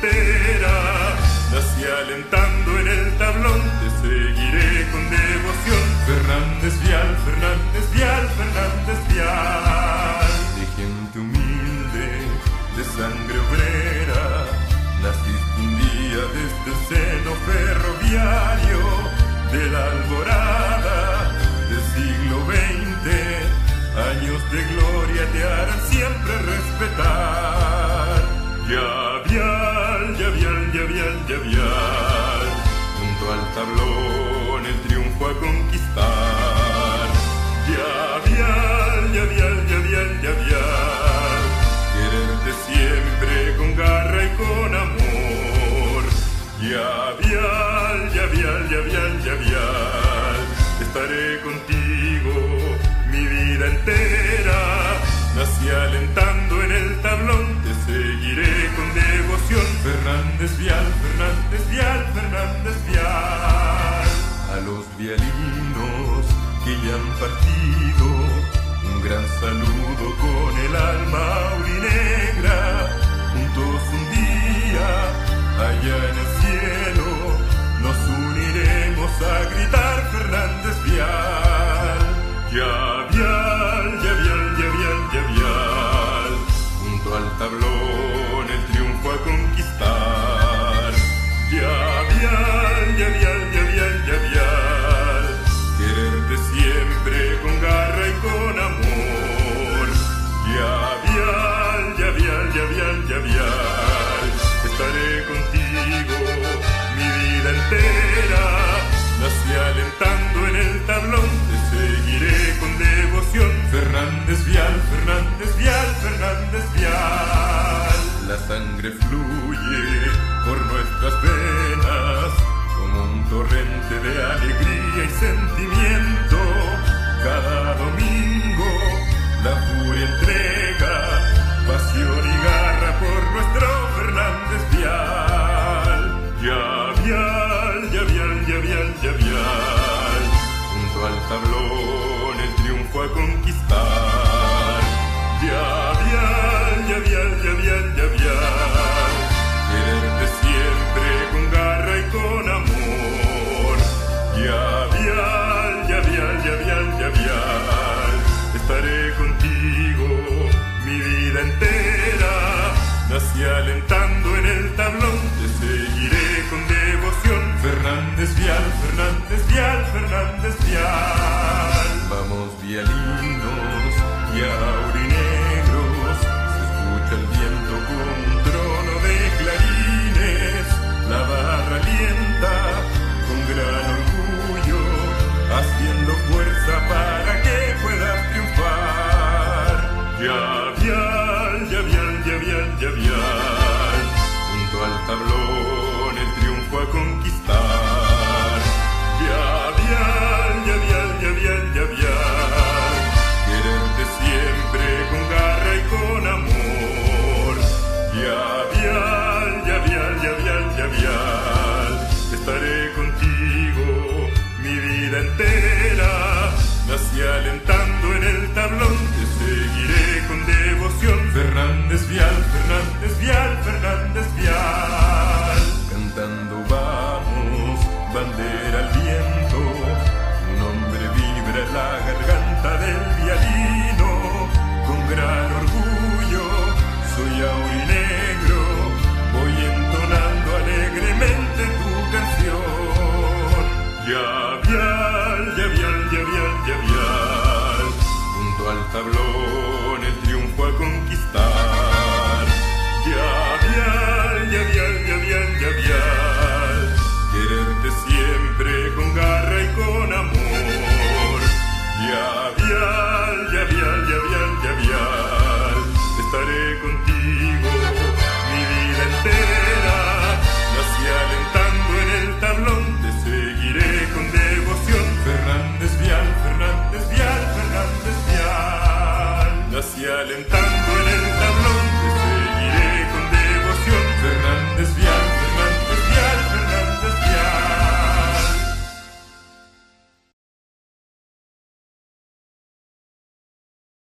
entera. Nací alentando en el tablón, te seguiré con devoción. Fernández Vial, Fernández Vial, Fernández Vial. De gente humilde, de sangre obrera, naciste un día desde el seno ferroviario de la alborada del siglo XX. Años de gloria te harán siempre respetar. Ya Vial, ya Vial, ya Vial, ya Vial, junto al tablón el triunfo a conquistar. Ya Vial, ya Vial, ya Vial, ya Vial, quererte siempre con garra y con amor. Ya Vial, ya Vial, ya Vial, ya Vial, estaré contigo mi vida entera. Nací alentando en el tablón, te seguiré con devoción. Fernández Vial, Fernández Vial, Fernández Vial. A los vialinos que ya han partido, un gran saludo con el alma aurinegra. Juntos un día, allá en el cielo, nos uniremos a gritar Fernández Vial. Ya Vial, ya Vial, ya Vial, ya Vial, junto al tablón el triunfo a conquistar. Ya Vial, ya Vial, ya Vial, ya Vial, quererte siempre con garra y con amor. Ya Vial, ya Vial, ya Vial, ya Vial, estaré contigo mi vida entera. Nací alentando en el tablón, te seguiré con devoción. Fernández Vial, Fernández Vial, Fernández Vial. La sangre fluye por nuestras venas como un torrente de alegría y sentimiento. Cada domingo la furia entrega pasión y garra por nuestro Fernández Vial. Ya Vial, ya Vial, ya Vial, ya Vial, junto al tablón el triunfo a conquistar. Ya Vial, ya Vial, ya Vial, ya Vial, quererte siempre con garra y con amor. Ya Vial, ya Vial, ya Vial, ya Vial, estaré contigo mi vida entera. Nací alentando en el tablón, te seguiré con devoción. Fernández Vial, Fernández Vial, Fernández Vial. Vamos vialinos y aurinegros, se escucha el viento como un trono de clarines. La barra alienta con gran orgullo, haciendo fuerza para que puedas triunfar. Ya Vial, ya Vial, ya Vial, ya Vial, junto al tablón el triunfo a conquistar. Ya Vial, ya Vial, ya Vial, ya Vial, quererte siempre con garra y con amor. Ya Vial, ya Vial, ya Vial, ya Vial, estaré contigo mi vida entera. Nací alentando